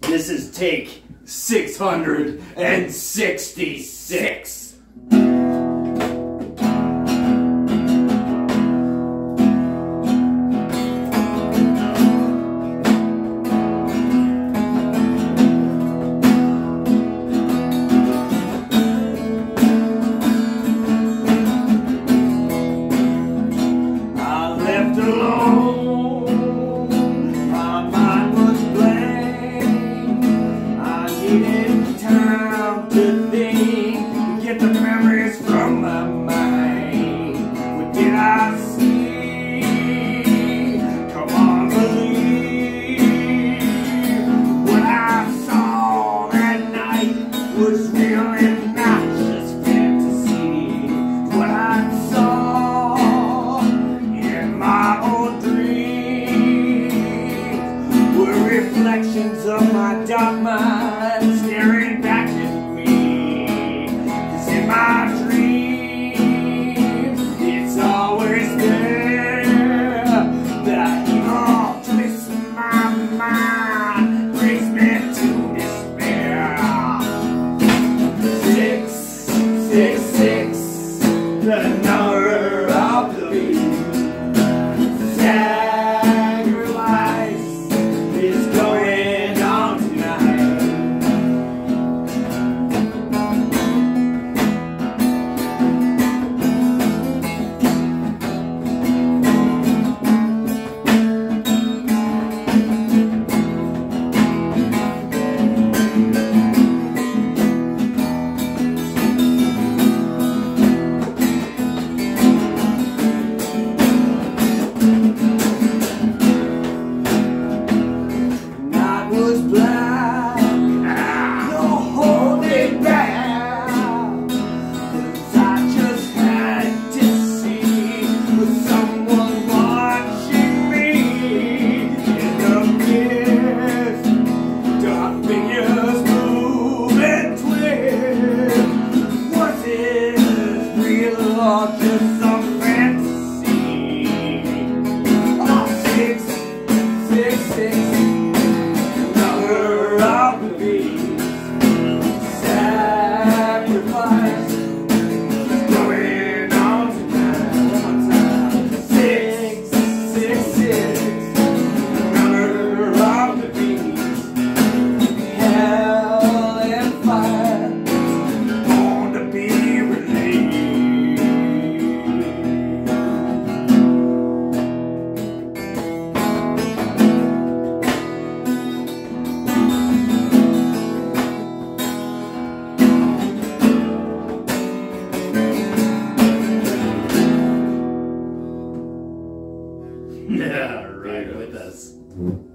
This is take 666. Time to think, get the memories from my mind. What did I see? Come on, believe. What I saw that night was real and not just fantasy. What I saw in my old dreams were reflections of my dark mind staring back at me. 'Cause in my dreams, it's always there. That evil twist in my mind brings me to despair. 666, the number of the beast. Sacrifice is going on tonight. Was black, no holding back, 'cause I just had to see with someone watching me in the mist. Dark figures move and twist. Was it real or just some fantasy? Oh, 666. Of the beast, sacrifice going on tonight. One more time. 666, number of the beast. Hell and fire, born to be released. Yeah, right with us.